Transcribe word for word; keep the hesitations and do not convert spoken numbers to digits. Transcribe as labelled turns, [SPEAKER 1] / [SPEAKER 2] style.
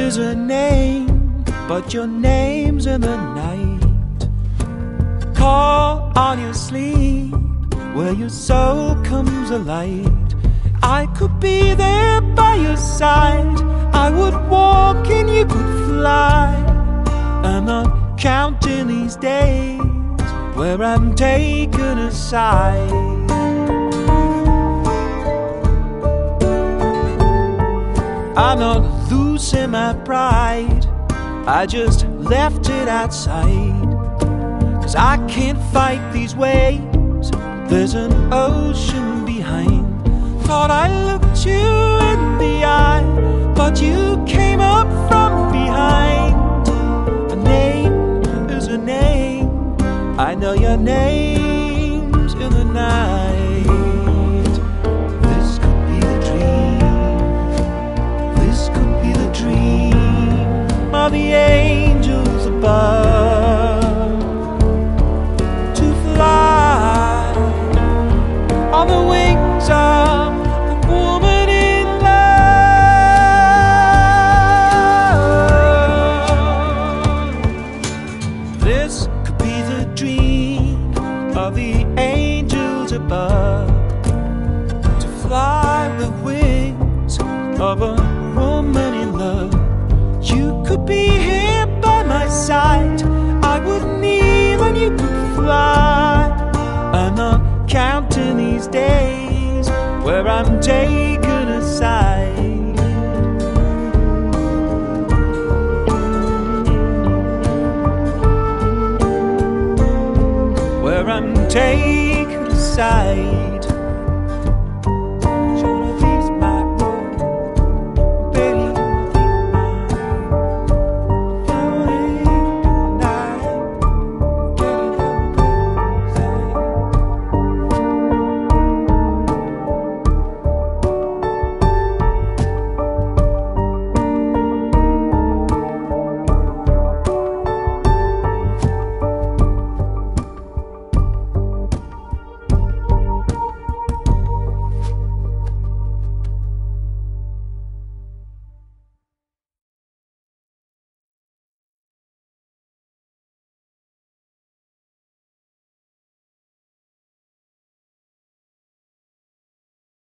[SPEAKER 1] is a name, but your name's in the night. Call on your sleep, where your soul comes alight. I could be there by your side. I would walk and you could fly. I'm not counting these days where I'm taken aside. I'm not losing my pride, I just left it outside. Cause I can't fight these waves, there's an ocean behind. Thought I looked you in the eye, but you came up from behind. A name is a name, I know your name's in the night. This could be the dream, this could be the dream of the angels above. To fly on the wings of of the angels above. To fly the wings of a woman in love. You could be here by my side, I would kneel and you could fly. I'm not counting these days where I'm taken aside. Where I'm taken aside.